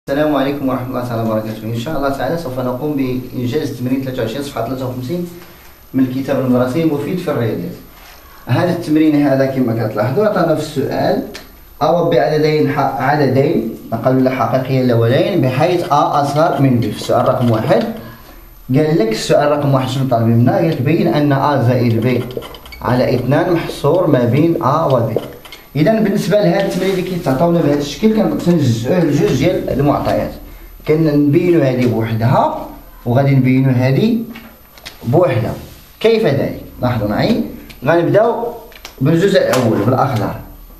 السلام عليكم ورحمة الله تعالى وبركاته. إن شاء الله تعالى سوف نقوم بإنجاز تمرين 23 صفحة 53 من الكتاب المدرسي المفيد في الرياضيات. هذا التمرين هذا كما كتلاحظوا عطانا في السؤال أو بعددين نقل لا حقيقيين الأولين بحيث أ أصغر من ب. في السؤال رقم 1 قال لك السؤال رقم 1 شنو طالب منا؟ قال لك بين أن أ زائد ب على 2 محصور ما بين أ و ب. إذا بالنسبة لهذا التمرين اللي كيتعطاونا بهذا الشكل كنجزئوه لجوج ديال المعطيات، كنبينو هذه بوحدها وغادي نبينو هذه بوحدها. كيف ذلك؟ لاحظوا معي، غنبداو بالجزء الأول بالأخضر.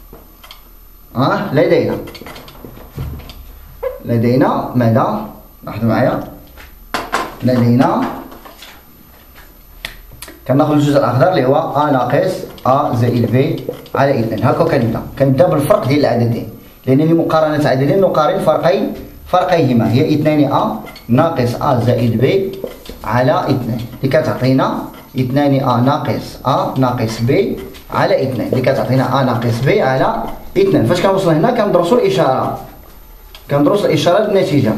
لدينا ماذا؟ لاحظوا معايا، لدينا كناخذ الجزء الاخضر اللي هو ا ناقص ا زائد ب على 2. هكا كنبدا بالفرق ديال العددين، لان لمقارنه عددين نقارن فرقيهما هي 2 ا ناقص ا زائد ب على 2 اللي كتعطينا 2 ا ناقص ب على 2 اللي كتعطينا ا ناقص ب على 2. فاش كنوصل هنا كندرسوا الاشاره، كندرسوا الاشاره النتيجه.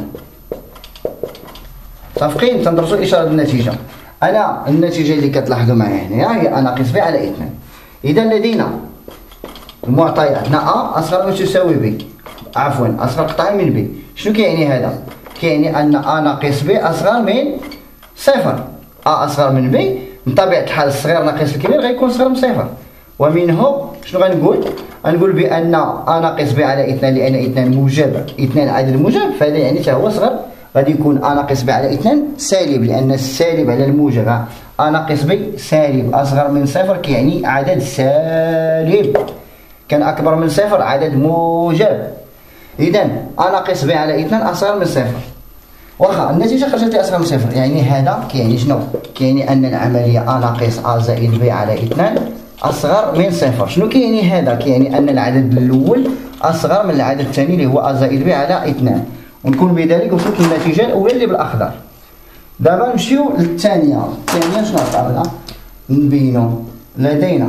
متفقين؟ كندرسوا الاشاره النتيجه. أنا النتيجة اللي كتلاحظوا معايا هنا هي أ ناقص ب على 2. إذا لدينا المعطيات عندنا أ أصغر من تساوي ب، عفوا أصغر قطعا من ب. شنو كيعني هذا؟ كيعني أن أ ناقص ب أصغر من صفر. أ أصغر من ب، من طبيعة الحال الصغير ناقص الكبير غيكون صغر من صفر، ومنه شنو غنقول؟ غنقول بأن أ ناقص ب على 2 لأن 2 موجب، 2 عدد موجب، فهذا يعني حتى هو صغر. غادي يكون أ ناقص ب على 2 سالب، لأن السالب على الموجب أ ناقص ب سالب أصغر من صفر، كيعني عدد سالب. كان أكبر من صفر عدد موجب. إذا أ ناقص ب على 2 أصغر من صفر، واخا النتيجة خرجت أصغر من صفر، يعني هذا كيعني شنو؟ كيعني أن العملية أ ناقص أ زائد ب على 2 أصغر من صفر. شنو كيعني هذا؟ كيعني أن العدد الأول أصغر من العدد الثاني اللي هو أ زائد ب على 2. ونكون بذلك وصلت للنتيجة الأولى اللي بالأخضر. دابا نمشيو للثانية. الثانية شنو عطاونا؟ نبينو لدينا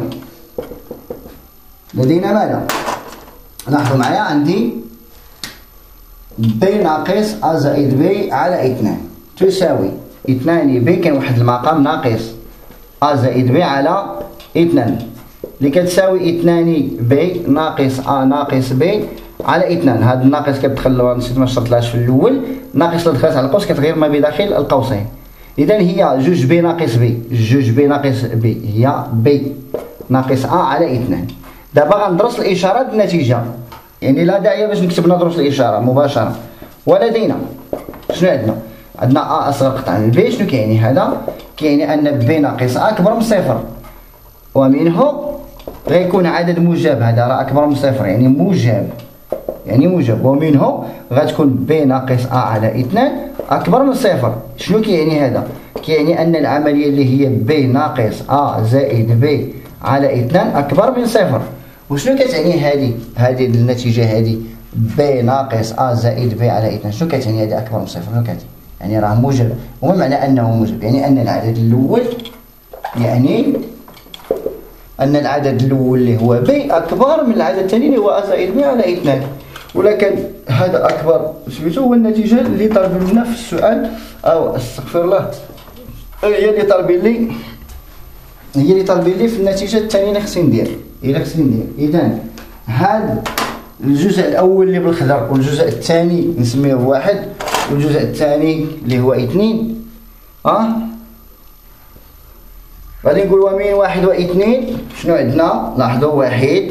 ماذا؟ لاحظوا معايا عندي ب ناقص أ زائد ب على 2 تساوي 2 ب، كاين واحد المقام ناقص أ زائد ب على 2 اللي كتساوي 2 ب ناقص أ ناقص ب على 2. هذا الناقص كتدخل، نسيت ما شرطلهاش في الاول، الناقص اللي دخلت على القوس كتغير ما بداخل القوسين. اذا هي جوج ب ناقص ب، جوج ب ناقص ب هي ب ناقص ا على 2. دابا غندرس الاشاره د النتيجه، يعني لا داعي باش نكتب ندرس الاشاره مباشره. ولدينا شنو عندنا ا اصغر قطعا من ب. شنو كيعني هذا؟ كيعني ان ب ناقص ا اكبر من صفر، ومنه غيكون عدد موجب، هذا راه اكبر من صفر يعني موجب، ومنه غتكون ب ناقص أ على 2 أكبر من صفر. شنو كيعني هذا؟ كيعني أن العملية اللي هي ب ناقص أ زائد ب على 2 أكبر من صفر. وشنو كتعني هذه النتيجة هذه ب ناقص أ زائد ب على 2؟ شنو كتعني هذه أكبر من صفر؟ شنو كتعني؟ يعني راه موجب. وما معنى أنه موجب؟ يعني أن العدد الأول، أن العدد الأول اللي هو ب أكبر من العدد الثاني اللي هو أ زائد ب على 2. ولكن هذا أكبر سميتو هو النتيجة اللي طالبين لنا في السؤال، أو استغفر الله، هي اللي طالبين لي في النتيجة الثانية اللي خصني ندير. إذا هذا الجزء الأول اللي بالخضر والجزء الثاني نسميه 1 والجزء الثاني اللي هو 2. غادي نقول ومن 1 و 2 شنو عندنا؟ لاحظوا 1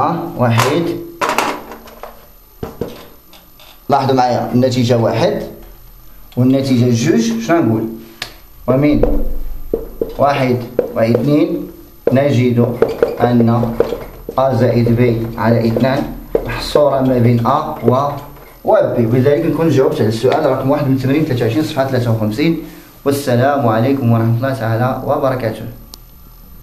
لاحظوا معايا النتيجة 1 والنتيجة 2. شنو نقول؟ ومن 1 و 2 نجد أن أ زائد ب على 2 محصورة ما بين أ و ب. بذلك نكون جاوبت على السؤال رقم 1 من تمرين 23 صفحة 53. والسلام عليكم ورحمة الله تعالى وبركاته.